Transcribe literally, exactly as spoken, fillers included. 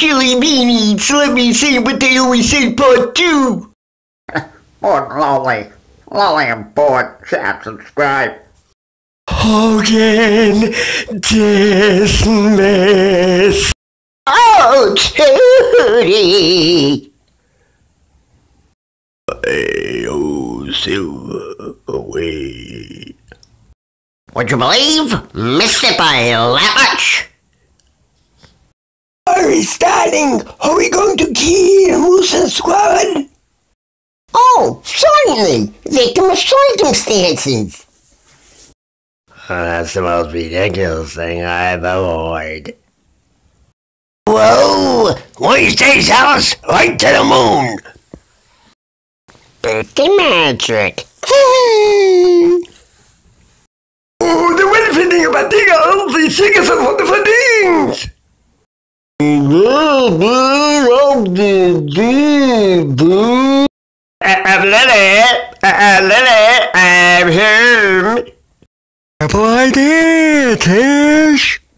chili beanies. Let me say what they always say, part two. Board Lolly. Lolly and Board. Chat, subscribe. Hogan dismiss. Oh, Tootie. Hey, oh, Silver, away. Would you believe? Missed it by that much. Are we starting? Are we going to kill Moose and Squad? Oh, certainly. Victim of circumstances. That's the most ridiculous thing I've ever heard. Whoa! Wednesday's house, right to the moon! Birthday magic. Oh, the wonderful thing about Digger, all these singers are wonderful things! I'm Lily, I'm Lily, I'm home. Apple idea, Tish.